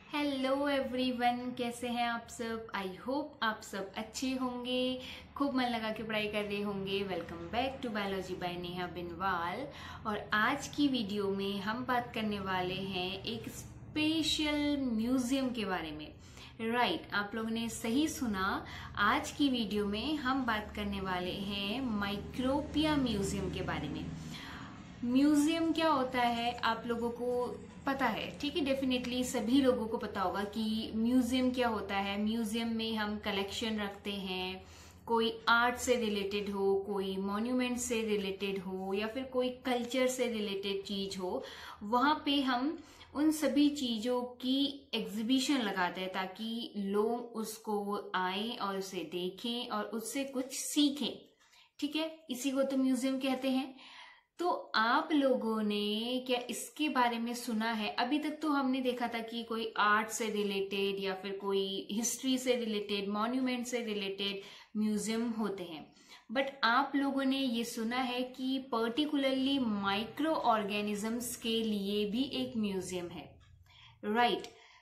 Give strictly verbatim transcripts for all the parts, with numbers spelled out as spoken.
Hello everyone, कैसे हैं आप सब। आई होप आप सब अच्छे होंगे, खूब मन लगा के पढ़ाई कर रहे होंगे। Welcome back to biology by Neha Binwal. और आज की वीडियो में हम बात करने वाले हैं एक स्पेशल म्यूजियम के बारे में। राइट right, आप लोगों ने सही सुना। आज की वीडियो में हम बात करने वाले हैं माइक्रोपिया म्यूजियम के बारे में। म्यूजियम क्या होता है आप लोगों को पता है, ठीक है। डेफिनेटली सभी लोगों को पता होगा कि म्यूजियम क्या होता है। म्यूजियम में हम कलेक्शन रखते हैं, कोई आर्ट से रिलेटेड हो, कोई मॉन्यूमेंट से रिलेटेड हो, या फिर कोई कल्चर से रिलेटेड चीज हो। वहां पे हम उन सभी चीजों की एग्जीबिशन लगाते हैं ताकि लोग उसको आए और उसे देखें और उससे कुछ सीखें, ठीक है। इसी को तो म्यूजियम कहते हैं। तो आप लोगों ने क्या इसके बारे में सुना है? अभी तक तो हमने देखा था कि कोई आर्ट से रिलेटेड या फिर कोई हिस्ट्री से रिलेटेड, मॉन्यूमेंट से रिलेटेड म्यूजियम होते हैं। बट आप लोगों ने ये सुना है कि पर्टिकुलरली माइक्रो ऑर्गेनिजम्स के लिए भी एक म्यूजियम है। Right,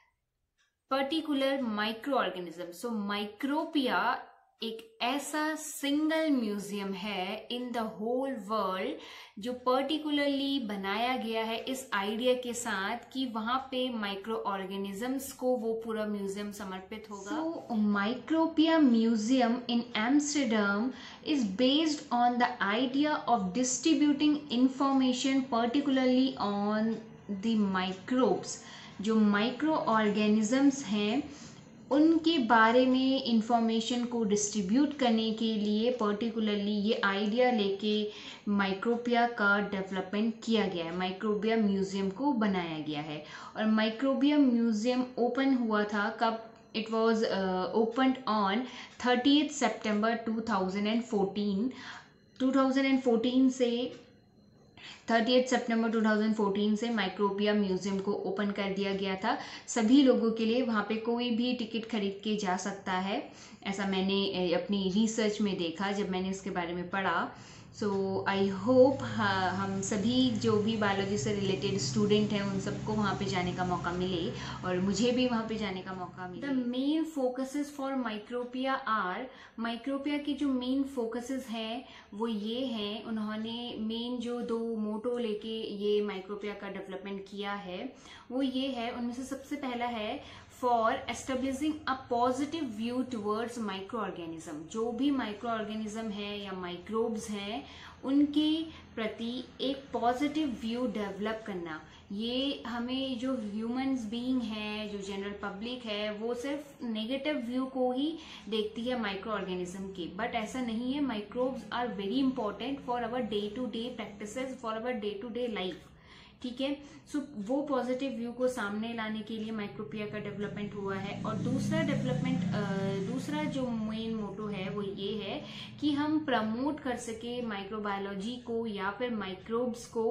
particular micro organism. So Micropia एक ऐसा सिंगल म्यूजियम है इन द होल वर्ल्ड जो पर्टिकुलरली बनाया गया है इस आइडिया के साथ कि वहां पे माइक्रो ऑर्गेनिजम्स को वो पूरा म्यूजियम समर्पित होगा। So Micropia museum in Amsterdam is based on the idea of distributing information particularly on the microbes. जो माइक्रो ऑर्गेनिजम्स हैं उनके बारे में इंफॉर्मेशन को डिस्ट्रीब्यूट करने के लिए पर्टिकुलरली ये आइडिया लेके माइक्रोपिया का डेवलपमेंट किया गया है, माइक्रोबिया म्यूजियम को बनाया गया है। और माइक्रोबिया म्यूजियम ओपन हुआ था कब? It was opened on thirtieth September two thousand fourteen. Two thousand fourteen से thirtieth September two thousand fourteen से माइक्रोपिया म्यूजियम को ओपन कर दिया गया था सभी लोगों के लिए। वहाँ पे कोई भी टिकट खरीद के जा सकता है, ऐसा मैंने अपनी रिसर्च में देखा जब मैंने इसके बारे में पढ़ा। सो आई होप हम सभी जो भी बायोलॉजी से रिलेटेड स्टूडेंट हैं उन सबको वहाँ पे जाने का मौका मिले और मुझे भी वहाँ पे जाने का मौका मिले। The main focuses for Micropia are, Micropia के जो मेन फोकसेस हैं वो ये हैं, उन्होंने मेन जो दो मोटो लेके ये माइक्रोपिया का डेवलपमेंट किया है वो ये है। उनमें से सबसे पहला है for establishing a positive view towards micro organism. जो भी माइक्रो ऑर्गेनिज्म है या माइक्रोब्स हैं उनके प्रति एक पॉजिटिव व्यू डेवलप करना। ये हमें जो ह्यूमंस बीइंग है, जो जनरल पब्लिक है, वो सिर्फ नेगेटिव व्यू को ही देखती है माइक्रो ऑर्गेनिज्म की, बट ऐसा नहीं है। Microbes are very important for our day to day practices, for our day to day life, ठीक है। सो वो पॉजिटिव व्यू को सामने लाने के लिए माइक्रोपिया का डेवलपमेंट हुआ है। और दूसरा डेवलपमेंट, दूसरा जो मेन मोटो है वो ये है कि हम प्रमोट कर सके माइक्रोबायोलॉजी को या फिर माइक्रोब्स को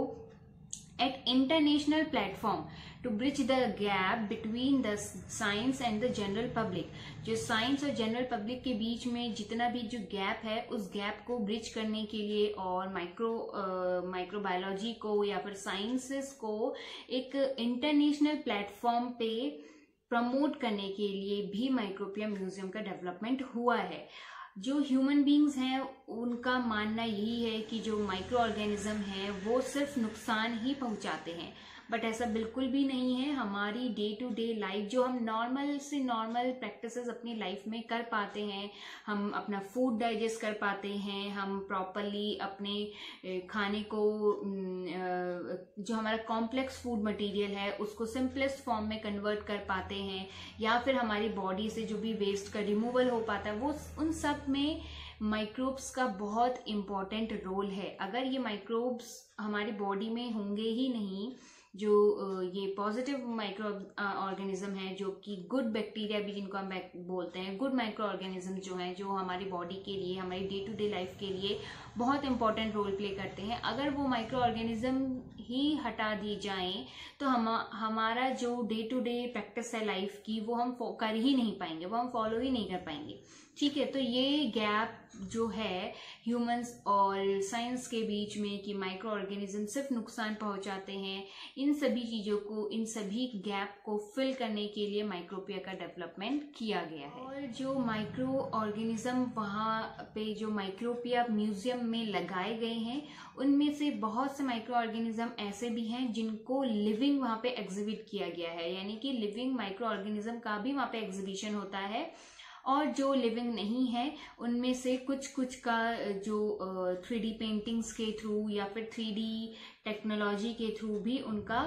at international platform to bridge the gap between the science and the general public। जो साइंस और जनरल पब्लिक के बीच में जितना भी जो गैप है उस गैप को ब्रिज करने के लिए और माइक्रो माइक्रोबायोलॉजी को या फिर साइंसेस को एक इंटरनेशनल प्लेटफॉर्म पे प्रमोट करने के लिए भी माइक्रोपिया म्यूजियम का डेवलपमेंट हुआ है। जो ह्यूमन बींग्स हैं उनका मानना यही है कि जो माइक्रो ऑर्गेनिज्म हैं वो सिर्फ नुकसान ही पहुंचाते हैं, बट ऐसा बिल्कुल भी नहीं है। हमारी डे टू डे लाइफ जो हम नॉर्मल से नॉर्मल प्रैक्टिसेस अपनी लाइफ में कर पाते हैं, हम अपना फूड डाइजेस्ट कर पाते हैं, हम प्रॉपरली अपने खाने को, जो हमारा कॉम्प्लेक्स फूड मटेरियल है उसको सिंपलेस्ट फॉर्म में कन्वर्ट कर पाते हैं, या फिर हमारी बॉडी से जो भी वेस्ट का रिमूवल हो पाता है, वो उन सब में माइक्रोब्स का बहुत इम्पॉर्टेंट रोल है। अगर ये माइक्रोब्स हमारी बॉडी में होंगे ही नहीं, जो ये पॉजिटिव माइक्रो ऑर्गेनिज्म है, जो कि गुड बैक्टीरिया भी जिनको हम बोलते हैं, गुड माइक्रो ऑर्गेनिज्म जो हैं, जो हमारी बॉडी के लिए, हमारी डे टू डे लाइफ के लिए बहुत इंपॉर्टेंट रोल प्ले करते हैं, अगर वो माइक्रो ऑर्गेनिज्म ही हटा दी जाएं तो हम हमारा जो डे टू डे प्रैक्टिस है लाइफ की वो हम कर ही नहीं पाएंगे, वो हम फॉलो ही नहीं कर पाएंगे, ठीक है। तो ये गैप जो है ह्यूमंस और साइंस के बीच में कि माइक्रो ऑर्गेनिज्म सिर्फ नुकसान पहुंचाते हैं, इन सभी चीज़ों को, इन सभी गैप को फिल करने के लिए माइक्रोपिया का डेवलपमेंट किया गया है। और जो माइक्रो ऑर्गेनिज्म वहाँ पे जो माइक्रोपिया म्यूजियम में लगाए गए हैं, उनमें से बहुत से माइक्रो ऑर्गेनिज्म ऐसे भी हैं जिनको लिविंग वहाँ पे एग्जिबिट किया गया है, यानी कि लिविंग माइक्रो ऑर्गेनिज्म का भी वहाँ पे एग्जीबिशन होता है। और जो लिविंग नहीं है उनमें से कुछ कुछ का जो थ्री डी पेंटिंग्स के थ्रू या फिर थ्री डी टेक्नोलॉजी के थ्रू भी उनका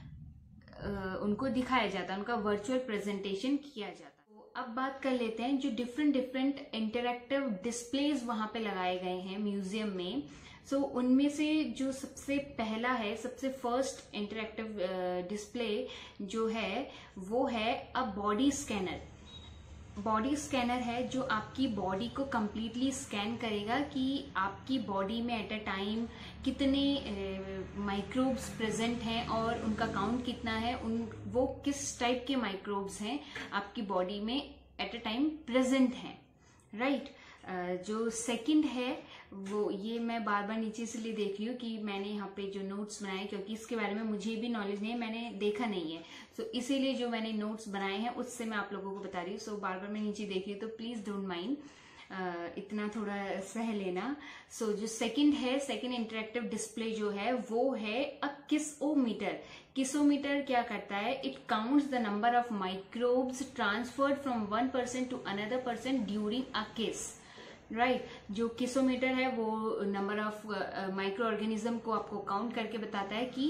uh, उनको दिखाया जाता है, उनका वर्चुअल प्रेजेंटेशन किया जाता है। तो अब बात कर लेते हैं जो डिफरेंट डिफरेंट इंटरैक्टिव डिस्प्लेज वहाँ पे लगाए गए हैं म्यूजियम में। सो so, उनमें से जो सबसे पहला है, सबसे फर्स्ट इंटरैक्टिव डिस्प्ले जो है वो है a body scanner. Body scanner है जो आपकी बॉडी को कंप्लीटली स्कैन करेगा कि आपकी बॉडी में एट अ टाइम कितने माइक्रोब्स प्रेजेंट हैं और उनका काउंट कितना है, उन वो किस टाइप के माइक्रोब्स हैं आपकी बॉडी में एट अ टाइम प्रेजेंट हैं, राइट। जो सेकंड है वो, ये मैं बार बार नीचे इसलिए देख रही हूँ कि मैंने यहाँ पे जो नोट्स बनाए, क्योंकि इसके बारे में मुझे भी नॉलेज नहीं है, मैंने देखा नहीं है, सो so, इसीलिए जो मैंने नोट्स बनाए हैं उससे मैं आप लोगों को बता रही हूँ। सो so, बार बार मैं नीचे देख रही हूँ तो प्लीज डोंट माइंड, इतना थोड़ा सह लेना। सो so, जो सेकंड है, सेकंड इंटरेक्टिव डिस्प्ले जो है वो है अ किसोमीटर। किसोमीटर क्या करता है? It counts the number of microbes transferred from one person to another person during a kiss, right right. जो किसोमीटर है वो नंबर ऑफ माइक्रो ऑर्गेनिज्म को आपको काउंट करके बताता है कि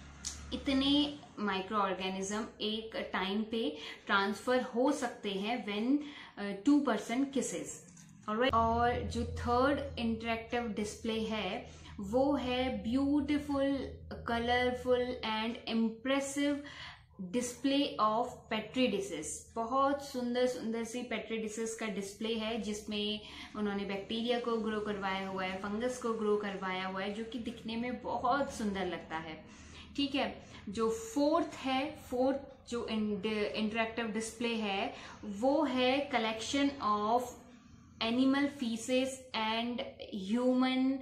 इतने माइक्रो ऑर्गेनिज्म एक टाइम पे ट्रांसफर हो सकते हैं when two person kisses, alright. और जो थर्ड इंटरेक्टिव डिस्प्ले है वो है beautiful, colourful and impressive display of petri dishes. बहुत सुंदर सुंदर सी पेट्री डिशेस का डिस्प्ले है जिसमें उन्होंने बैक्टीरिया को ग्रो करवाया हुआ है, फंगस को ग्रो करवाया हुआ है, जो कि दिखने में बहुत सुंदर लगता है, ठीक है। जो फोर्थ है, फोर्थ जो इंटरेक्टिव डिस्प्ले है वो है collection of animal faeces and human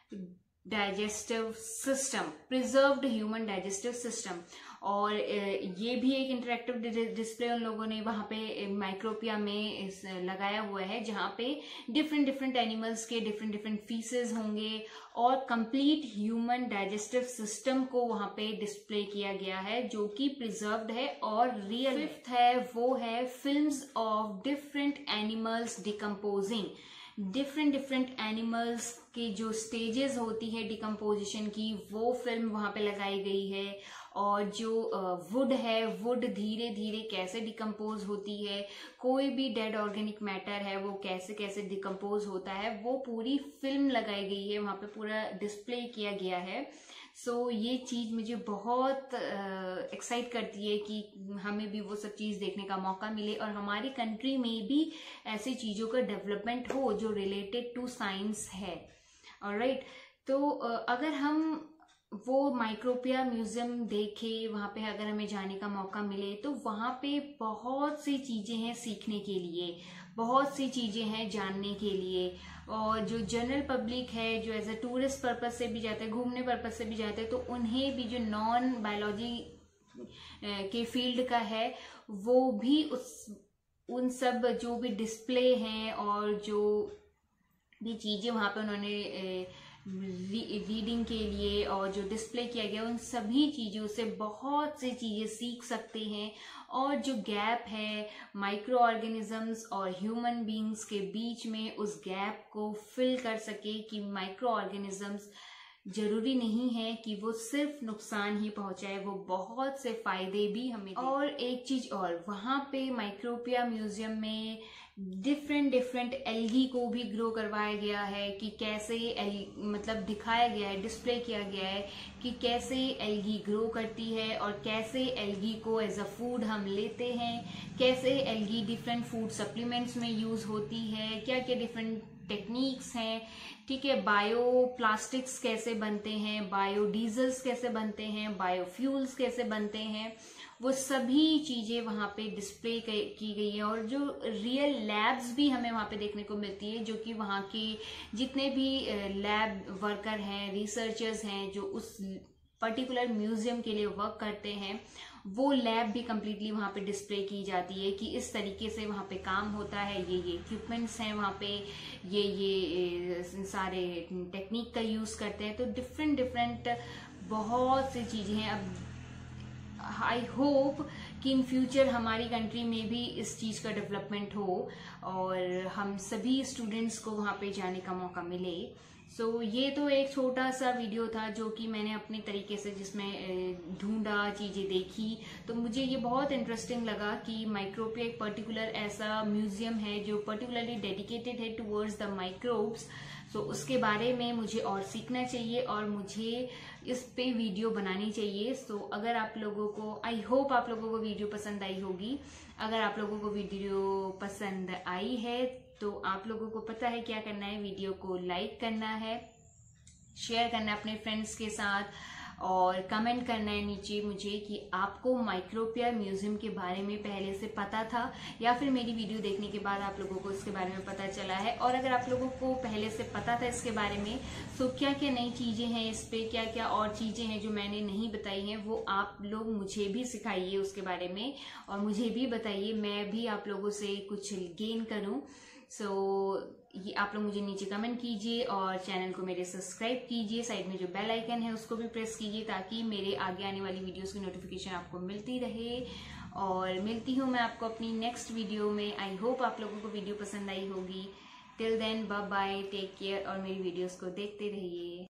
digestive system, preserved human digestive system. और ये भी एक इंटरेक्टिव डिस्प्ले उन लोगों ने वहाँ पे माइक्रोपिया में लगाया हुआ है, जहाँ पे डिफरेंट डिफरेंट एनिमल्स के डिफरेंट डिफरेंट फीसेस होंगे और कंप्लीट ह्यूमन डाइजेस्टिव सिस्टम को वहाँ पे डिस्प्ले किया गया है, जो कि प्रिजर्व्ड है और रियल। फिफ्थ है वो है films of different animals decomposing. Different different animals की जो स्टेजेस होती है डिकम्पोजिशन की, वो फिल्म वहाँ पे लगाई गई है। और जो वुड है, वुड धीरे धीरे कैसे डिकम्पोज होती है, कोई भी डेड ऑर्गेनिक मैटर है वो कैसे कैसे डिकम्पोज होता है, वो पूरी फिल्म लगाई गई है, वहाँ पे पूरा डिस्प्ले किया गया है। सो so, ये चीज़ मुझे बहुत एक्साइट uh, करती है कि हमें भी वो सब चीज़ देखने का मौका मिले और हमारी कंट्री में भी ऐसी चीज़ों का डेवलपमेंट हो जो रिलेटेड टू साइंस है, ऑलराइट। तो uh, अगर हम वो माइक्रोपिया म्यूजियम देखे, वहाँ पे अगर हमें जाने का मौका मिले तो वहाँ पे बहुत सी चीज़ें हैं सीखने के लिए, बहुत सी चीज़ें हैं जानने के लिए। और जो जनरल पब्लिक है, जो एज अ टूरिस्ट पर्पस से भी जाते हैं, घूमने पर्पस से भी जाते हैं, तो उन्हें भी जो नॉन बायोलॉजी के फील्ड का है वो भी उस उन सब जो भी डिस्प्ले हैं और जो भी चीज़ें वहाँ पे उन्होंने रीडिंग के लिए और जो डिस्प्ले किया गया, उन सभी चीज़ों से बहुत सी चीज़ें सीख सकते हैं। और जो गैप है माइक्रो ऑर्गेनिजम्स और ह्यूमन बीइंग्स के बीच में, उस गैप को फिल कर सके कि माइक्रो ऑर्गेनिजम्स जरूरी नहीं है कि वो सिर्फ नुकसान ही पहुंचाए, वो बहुत से फायदे भी हमें। और एक चीज और, वहां पे माइक्रोपिया म्यूजियम में डिफरेंट डिफरेंट एल्गी को भी ग्रो करवाया गया है कि कैसे एल मतलब दिखाया गया है, डिस्प्ले किया गया है कि कैसे एल्गी ग्रो करती है और कैसे एल्गी को एज अ फूड हम लेते हैं, कैसे एल्गी डिफरेंट फूड सप्लीमेंट्स में यूज होती है, क्या क्या डिफरेंट टेक्निक्स हैं, ठीक है। बायो प्लास्टिक्स कैसे बनते हैं, बायो डीजल्स कैसे बनते हैं, बायोफ्यूल्स कैसे बनते हैं, वो सभी चीजें वहाँ पे डिस्प्ले की गई है। और जो रियल लैब्स भी हमें वहाँ पे देखने को मिलती है, जो कि वहाँ के जितने भी लैब वर्कर हैं, रिसर्चर्स हैं, जो उस पर्टिकुलर म्यूजियम के लिए वर्क करते हैं, वो लैब भी कम्प्लीटली वहाँ पे डिस्प्ले की जाती है कि इस तरीके से वहाँ पे काम होता है, ये ये इक्विपमेंट्स हैं वहाँ पे, ये ये सारे टेक्निक का यूज़ करते हैं। तो डिफरेंट डिफरेंट बहुत सी चीज़ें हैं। अब आई होप कि इन फ्यूचर हमारी कंट्री में भी इस चीज़ का डेवलपमेंट हो और हम सभी स्टूडेंट्स को वहाँ पे जाने का मौका मिले। सो so, ये तो एक छोटा सा वीडियो था जो कि मैंने अपने तरीके से जिसमें ढूंढा, चीज़ें देखी, तो मुझे ये बहुत इंटरेस्टिंग लगा कि माइक्रोबिया एक पर्टिकुलर ऐसा म्यूजियम है जो पर्टिकुलरली डेडिकेटेड है टुवर्ड्स द माइक्रोब्स। सो उसके बारे में मुझे और सीखना चाहिए और मुझे इस पे वीडियो बनानी चाहिए। सो so, अगर आप लोगों को, आई होप आप लोगों को वीडियो पसंद आई होगी। अगर आप लोगों को वीडियो पसंद आई है तो आप लोगों को पता है क्या करना है, वीडियो को लाइक करना है, शेयर करना है अपने फ्रेंड्स के साथ और कमेंट करना है नीचे मुझे कि आपको माइक्रोबिया म्यूजियम के बारे में पहले से पता था या फिर मेरी वीडियो देखने के बाद आप लोगों को इसके बारे में पता चला है। और अगर आप लोगों को पहले से पता था इसके बारे में तो क्या क्या नई चीजें हैं इस पे, क्या क्या और चीजें हैं जो मैंने नहीं बताई हैं, वो आप लोग मुझे भी सिखाइए उसके बारे में और मुझे भी बताइए, मैं भी आप लोगों से कुछ गेन करूं। सो so, ये आप लोग मुझे नीचे कमेंट कीजिए और चैनल को मेरे सब्सक्राइब कीजिए, साइड में जो बेल आइकन है उसको भी प्रेस कीजिए ताकि मेरे आगे आने वाली वीडियोस की नोटिफिकेशन आपको मिलती रहे। और मिलती हूँ मैं आपको अपनी नेक्स्ट वीडियो में। आई होप आप लोगों को वीडियो पसंद आई होगी। Till then bye bye, take care और मेरी वीडियोस को देखते रहिए।